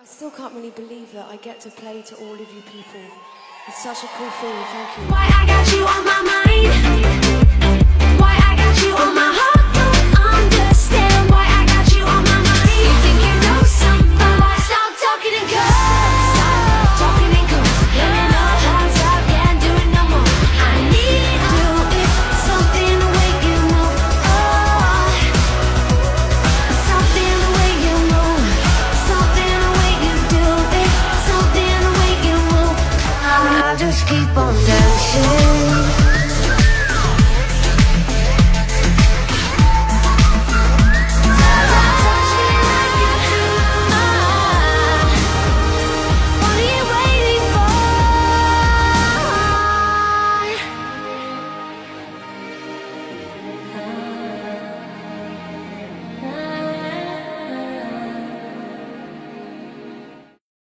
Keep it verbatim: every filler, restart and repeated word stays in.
I still can't really believe that I get to play to all of you people. It's such a cool feeling, thank you. Why I got you on my mind? Why I got you on my heart? Don't understand why I got you on my mind. You think you know something? Why stop talking in code? Stop talking in code. Let me know what's up, can't do it no more. I need you, it's something the way you move. Oh, something the way you move. Something the way you do it. Something the way you move. I just keep on